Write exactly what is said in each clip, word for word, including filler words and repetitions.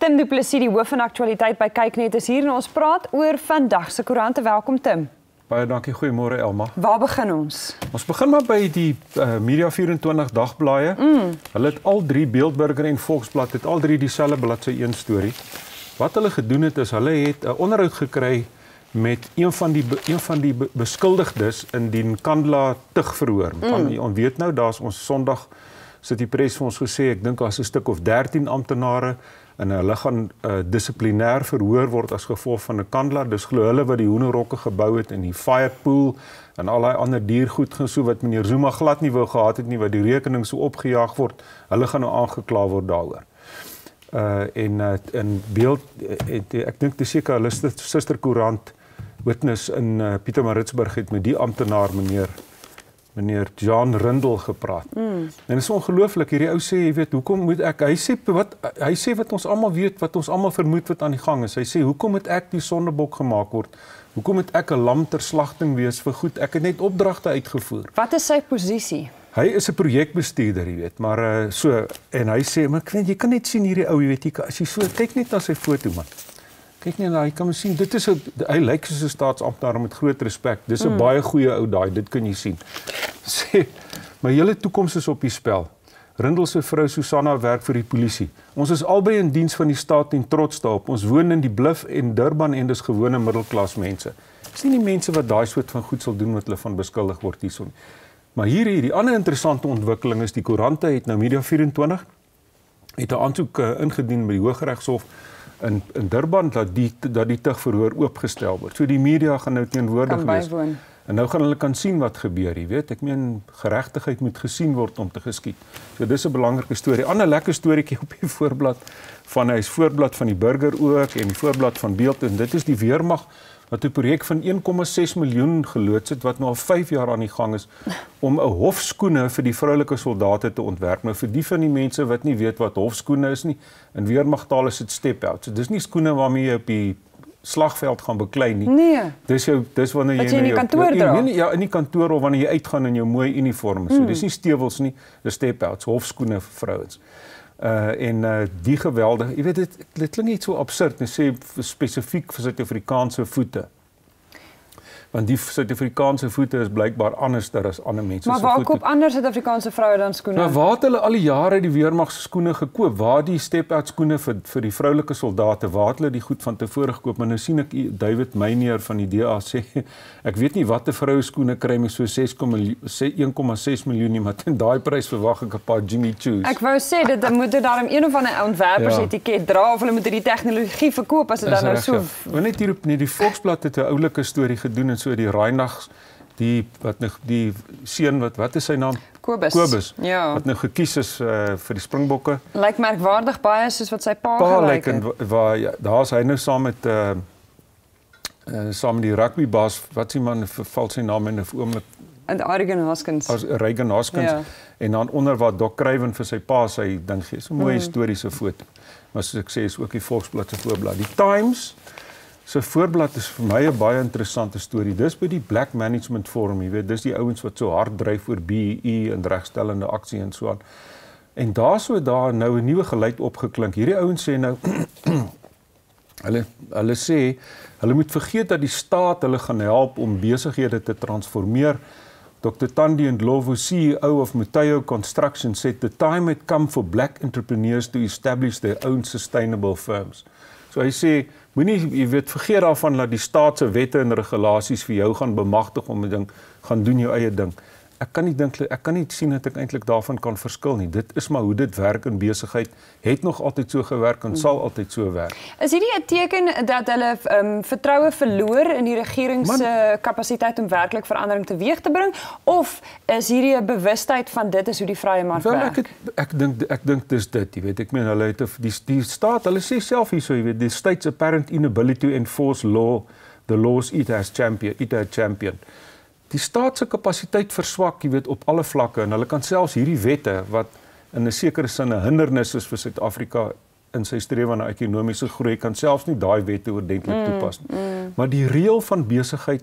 Tim Du Plessis, die hoof van aktualiteit by Kyknet, is hier en ons praat oor vandag se koerante. Welkom Tim. Baie dankie, goeiemôre Elma. Waar begin ons? Ons begin maar by die uh, Media vyf en twintig dagblaaie. Mm. Hulle het al drie, Beeldburger en Volksblad, het al drie dieselfde bladsy een storie. Wat hulle gedoen het is, hulle het 'n uh, onderhoud gekry met een van die een van die beskuldigdes in die Nkandla tugverhoor. Van mm. ons weet nou, daar's ons Sondag sit die pres vir ons gesê, ek dink daar's 'n stuk of dertien amptenare en hulle gaan uh, dissiplinêr verhoor word as gevolg van 'n Nkandla. Dis glo hulle wat die hoenderhokke gebou het en die firepool en al daai ander diergoed gesoe wat meneer Zuma glad nie wou gehad het nie, wat die rekening so opgejaag word. Hulle gaan nou aangekla word daaroor. Uh, en uh, in beeld, uh, ek dink dis seker hulle susterkoerant Witness in uh, Pietermaritzburg het met die amptenaar meneer meneer Jan Rindel gepraat. Mm. En dit is ongelooflik, hierdie ou sê, jy weet, hoekom moet ek, hy sê wat hy sê wat ons almal weet, wat ons almal vermoed wat aan die gang is. Hy sê, hoekom moet ek die sondebok gemaak word? Hoekom moet ek 'n lam ter slagting wees vir goed? Ek het net opdragte uitgevoer. Wat is sy posisie? Hy is 'n projekbestuurder, jy weet, maar uh, so en hy sê, maar ek weet jy kan net sien hierdie ou, jy weet, jy, as jy so kyk net na sy foto man. Kyk net na, jy kan sien, dit is 'n hy lyk soos 'n staatsamptenaar met groot respek. Dis 'n mm. baie goeie ou daai, dit kan jy sien. Sê, my hele toekoms is op die spel. Rindel se vrou Susanna werk vir die polisie. Ons is albei in diens van die staat en trots daarop. Ons woon in die Bluf en Durban en dis gewone middelklas mense. Dis nie die mense wat daai soort van goed sal doen wat hulle van beskuldig word hierson. Maar hier hier die ander interessante ontwikkeling is die koerante het nou Media vyf en twintig het 'n aansoek uh, ingedien by die Hooggeregshof in in Durban dat die dat die tugverhoor oopgestel word. So die media gaan nou teenwoordig wees. En nou gaan hulle kan sien wat gebeur, jy weet. Ek meen geregtigheid moet gesien word om te geskied. So dis 'n belangrike storie. 'n Ander lekker storieetjie op die voorblad van hy's voorblad van die Burger ook en die voorblad van Beeld en dit is die weermag wat 'n projek van een komma ses miljoen geloods het wat nou al vyf jaar aan die gang is om 'n hofskoene vir die vroulike soldate te ontwerp. Nou vir die van die mense wat nie weet wat hofskoene is nie, in weermagtaal is dit step-out. So dis nie skoene waarmee jy op die slagveld gaan beklei nie. Nee. Dis jou dis wanneer jy, jy in die kantoor dra. Nee, ja, in die kantoor of wanneer jy uitgaan in jou mooi uniform. So mm. dis nie stewels nie, dis step-outs, hofskoene vir vrouens. Uh en uh die geweldige, jy weet dit dit klink net so absurd, net sê spesifiek vir Suid-Afrikaanse voete. Want die Suid-Afrikaanse voete is blykbaar anderster as ander mense se voete. Maar waar koop ander Suid-Afrikaanse vroue dan skoene? Nou waar het hulle al die jare die weermag se skoene gekoop? Waar die step-out skoene vir vir die vroulike soldate? Waar het hulle die goed van tevore gekoop? Maar nou sien ek David Meyer van die D A sê ek weet nie watter vroue skoene kry met so een komma ses miljoen nie, maar teen daai prys verwag ek 'n paar Jimmy Choos. Ek wou sê dit moet dit daarom een of ander ontwerpers ja. etiket dra of hulle moet die tegnologie verkoop as dit dan nou so. Maar net hier op nie die Volksblad het 'n oulike storie gedoen en so die Reinags die wat nou die seun wat wat is sy naam Kobus, Kobus ja. wat nou gekies is uh, vir die Springbokke. Lyk merkwaardig baie soos wat sy pa, pa gelyk het. Pa waar ja, daar's hy nou saam met uh, uh saam met die rugbybaas wat sy man verval sy naam in 'n oomblik en Reagan Hoskins. As Reagan Hoskins ja. En dan onder wat Doc Craven vir sy pa sy ding gee. So 'n mooi historiese mm. foto. Maar soos ek sê is ook die Volksblad se voorblad. Die Times se so voorblad is vir my 'n baie interessante storie. Dis by die Black Management Forum, jy weet, dis die ouens wat so hard dryf oor B E E en regstellende aksie en so aan. En daar so daar nou 'n nuwe geluid opgeklink. Hierdie ouens sê nou hulle hulle sê hulle moet vergeet dat die staat hulle gaan help om besighede te transformeer. Doctor Thandi Ndlovu, C E O of Muteo Construction, said the time had come for black entrepreneurs to establish their own sustainable firms. So hy sê moenie jy weet vergeet daarvan dat die staat se wette en regulasies vir jou gaan bemagtig om 'n ding gaan doen jou eie ding. Ek kan nie dink ek kan nie sien dat ek eintlik daarvan kan verskil nie. Dit is maar hoe dit werk in besigheid. Het nog altyd so gewerk en sal altyd so werk. Is hierdie 'n teken dat hulle um, vertroue verloor in die regering se kapasiteit om werklik verandering teweeg te bring of is hierdie 'n bewustheid van dit is hoe die vrye mark werk? Wel ek het, ek dink ek dink dis dit, jy weet. Ek meen hulle het die die staat, hulle sê self hierso, jy weet, the state's apparent inability to enforce law, the laws it has champion, it has champion. Die staat se kapasiteit verswak, jy weet, op alle vlakke en hulle kan selfs hierdie wette wat in 'n sekere sin 'n hindernis is vir Suid-Afrika in sy strewe na ekonomiese groei kan selfs nie daai wette oordentlik mm, toepas nie. Mm. Maar die reël van besigheid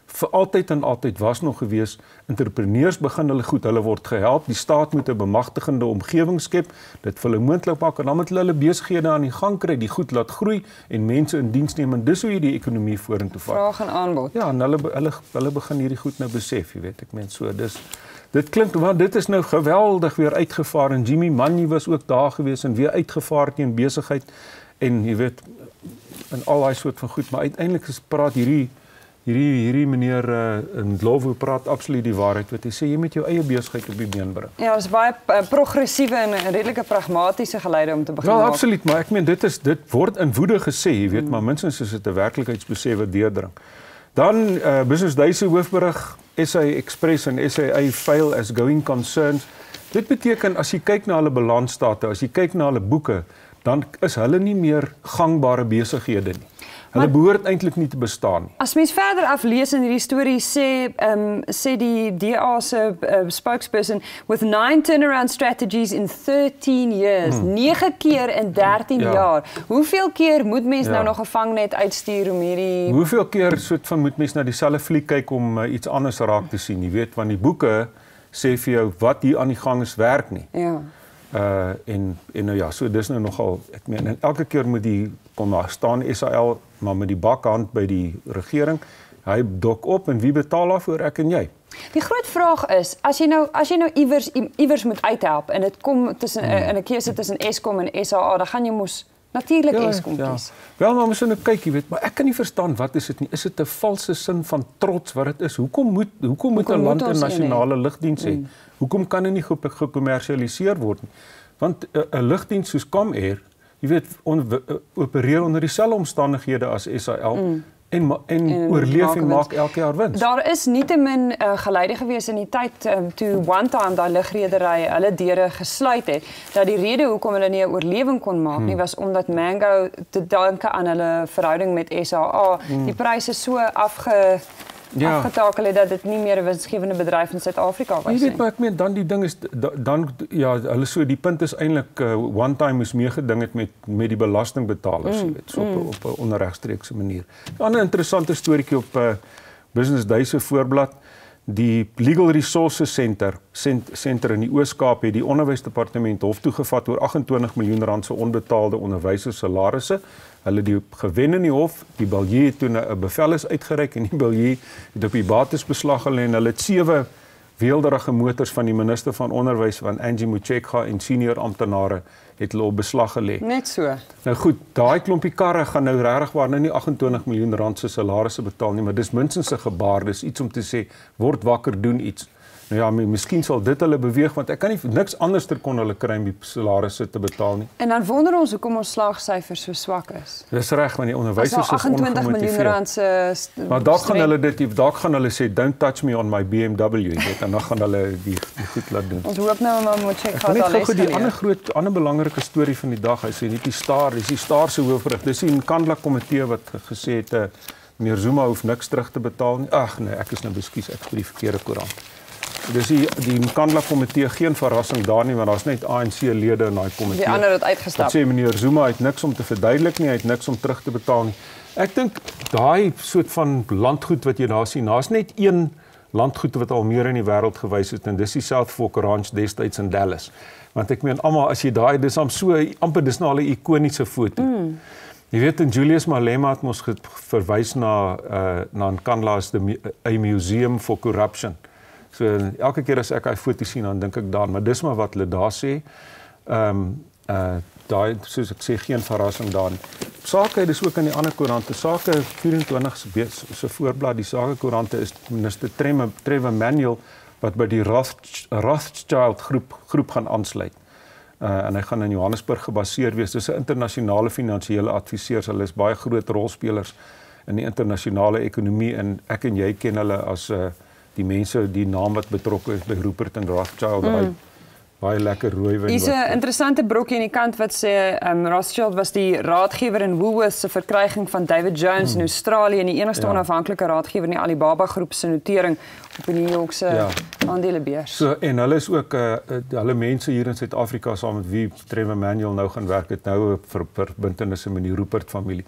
vir altyd en altyd was nog gewees, entrepreneurs begin hulle goed, hulle word gehelp, die staat moet 'n bemagtigende omgewing skep, dit vir hulle moontlik maak en dan moet hulle hulle besighede aan die gang kry, die goed laat groei en mense in diens neem en dis hoe jy die ekonomie vorentoe vat. Vraag en aanbod. Ja, en hulle hulle hulle begin hierdie goed nou besef, jy weet, ek meen so, dis dit klink, want dit is nou geweldig weer uitgevaar en Jimmy Manyi was ook daar gewees en weer uitgevaar teen besigheid en jy weet en al daai soort van goed, maar uiteindelik is praat hierdie hierdie hierdie meneer uh, in Ndlovu praat absoluut die waarheid wat hy sê jy moet jou eie besigheid op die been bring. Ja, dit is baie uh, progressiewe en redelike pragmatiese geleide om te begin ja, maak. Absoluut, maar ek meen dit is dit word in woede gesê, jy weet, mm. maar minstens is dit 'n werklikheidsbesef wat deurdring. Dan uh, Business Day se hoofberig S A Express en S A A fail as going concerns. Dit beteken as jy kyk na hulle balansstaate, as jy kyk na hulle boeke, dan is hulle nie meer gangbare besighede nie. Hulle behoort eintlik nie te bestaan nie. As mens verder aflees in hierdie storie sê um, sê die D A se uh, spokesperson with nine turnaround strategies in thirteen years, hmm. nege keer in dertien ja. jaar. Hoeveel keer moet mens ja. nou nog 'n vangnet uitstuur om hierdie Hoeveel keer soort van moet mens na dieselfde fliek kyk om uh, iets anders raak te sien, jy weet, want die boeke sê vir jou wat hier aan die gang is werk nie. Ja. Uh en en nou ja, so dis nou nogal ek meen en elke keer moet die kom daar staan S A L maar met die bakhand by die regering. Hy dok op en wie betaal daarvoor? Ek en jy. Die groot vraag is as jy nou as jy nou iewers iewers moet uithelp en dit kom tussen hmm. in 'n keuse tussen Eskom en S A A, dan gaan jy mos natuurlik ja, Eskom kies. Ja. Wel, maar ons moet nou kyk, jy weet, maar ek kan nie verstaan wat is dit nie. Is dit 'n valse sin van trots wat dit is? Hoekom moet hoekom moet 'n land 'n nasionale lugdiens hê? Hmm. Hoekom kan dit nie gekommersialiseer word nie? Want 'n uh, lugdiens soos Comair, jy weet, on, uh, opereer onder dieselfde omstandighede as S A L mm. en en, en oorlewing maak elke jaar wins. Daar is nietemin uh, geleide gewees in die tyd um, toe one time daai lugredery hulle deure gesluit het, dat die rede hoekom hulle nie 'n oorlewing kon maak hmm. nie was omdat Mango te danke aan hulle verhouding met S A A hmm. die pryse so afge Ja. afgetakel het dat dit nie meer 'n winsgewende bedryf in Suid-Afrika was nie. Jy weet maar ek meen dan die ding is dan ja hulle so die punt is eintlik uh, one time moes meegeding het met met die belastingbetalers mm, weet so mm. op, op 'n onregstreekse manier. 'n Ander interessante storieetjie op uh, Business Day se voorblad, die Legal Resources Center senter in die Oos-Kaap het die onderwysdepartement hof toegevat oor agt en twintig miljoen rand se onbetaalde onderwysers salarisse. Hulle die gewen in die hof, die Balje het toe 'n bevel is uitgereik en die Balje het op die bates beslag gelê en hulle het sewe weelderige motors van die minister van onderwys van Angie Motshekga en senior amptenare het hulle op beslag gelê. Net so. Nou goed, daai klompie karre gaan nou regtig waar nou nie agt en twintig miljoen rand se salarisse betaal nie, maar dis minstens 'n gebaar, dis iets om te sê word wakker, doen iets. Nou ja, miskien sal dit hulle beweeg want ek kan nie niks anders ter kon hulle kry om die salarisse te betaal nie. En dan wonder ons hoekom ons slagsyfers so swak is. Dis reg, want die onderwysers is agt en twintig miljoen rand se maar dalk gaan hulle dit dalk gaan hulle sê don't touch me on my B M W, jy weet, en dan gaan hulle die, die goed laat doen. Ons hoop nou maar moet check gaan daar les. Die ander groot ander belangrike storie van die dag, hy sê nie die Star, dis die Star se hoofberig. Dis die Nkandla komitee wat gesê het uh, meneer Zuma hoef niks terug te betaal nie. Ag nee, ek is nou beskuis, ek het vir die verkeerde koerant. Dis die die Nkandla komitee, geen verrassing daar nie want daar's net A N C-lede in daai komitee. Die ander het uitgestap. Wat sê meneer Zuma het niks om te verduidelik nie, hy het niks om terug te betaal nie. Ek dink daai soort van landgoed wat jy daar sien, daar's net een landgoed wat al meer in die wêreld gewys het en dis die South Fork Ranch destyds in Dallas. Want ek meen almal as jy daai dis am so amper dis nou al 'n ikoniese foto. Mm. Jy weet en Julius Malema het mos verwys na uh, na Nkandla as the a museum for corruption. So elke keer as ek daai foto sien dan dink ek daaraan, maar dis maar wat hulle daar sê. Ehm um, uh daai soos ek sê geen verrassing daar nie. Sake dis ook in die ander koerante. Sake vyf-en-twintig se voorblad, die Sake koerante is minister Trevor Trevor Manuel wat by die Roth, Rothschild groep groep gaan aansluit. Uh, en hy gaan in Johannesburg gebaseer wees. Dis 'n internasionale finansiële adviseurs. Hulle is baie groot rolspelers in die internasionale ekonomie en ek en jy ken hulle as uh, die mense die naam wat betrokke is by Rupert en Rothschild. Mm. Baie lekker rooiwyn. Dis 'n interessante brokkie aan die kant wat sê um, Rothschild was die raadgewer in Woolworths se verkryging van David Jones hmm. in Australië en die enigste ja. onafhanklike raadgewer in die Alibaba groep se notering op die New York se ja. aandelebeurs. So en hulle is ook uh, hulle mense hier in Suid-Afrika saam met wie Trevor Manuel nou gaan werk het nou vir verbintenisse met die Rupert familie.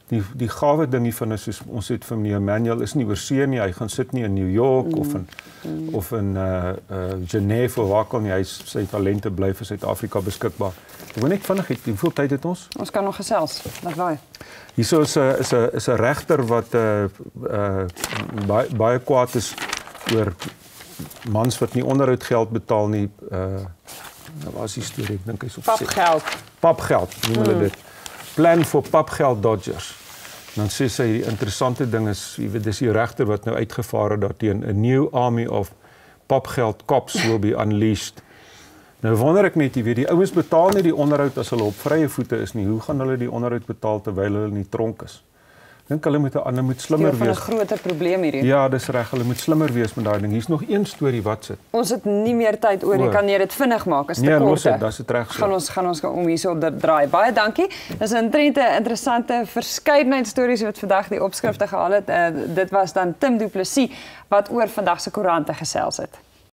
die die gawe dingie van is, ons het vir meneer Manuel is nie oor see nie, hy gaan sit nie in New York mm. of in mm. of in uh, uh, Genève of waar kan nie, hy sy talente bly vir Suid-Afrika beskikbaar. Ek wil net vinnig het, hoeveel tyd het ons? Ons kan nog gesels, wat waai. Hierso is 'n is 'n is 'n regter wat uh, uh, baie baie kwaad is oor mans wat nie onderhoudgeld betaal nie. Uh, nou was die storie, ek dink hy's op papgeld. Papgeld, noem hulle mm. dit. Plan for papgeld dodgers. Dan sê sy die interessante ding is, jy weet, dis die regter wat nou uitgevaar het daarteen, a new army of papgeld cops will be unleashed. Nou wonder ek net, jy weet, die ouens betaal nie die onderhoud as hulle op vrye voete is nie. Hoe gaan hulle die onderhoud betaal terwyl hulle in die tronk is? Dink hulle moet 'n ander moet slimmer wees. Dit is 'n groter probleem hierdie. Ja, dis reg, hulle moet slimmer wees met daai ding. Hier's nog een storie wat sit. Ons het nie meer tyd oor, jy kan nie dit vinnig maak as te nee, kort. Nee, dit, dis dit reg so. Gaan ons gaan ons om hierso op draai. Baie dankie. Dis 'n interessante verskeidenheid stories wat vandag die opskrifte gehaal het. Uh, dit was dan Tim Du Plessis wat oor vandag se koerante gesels het.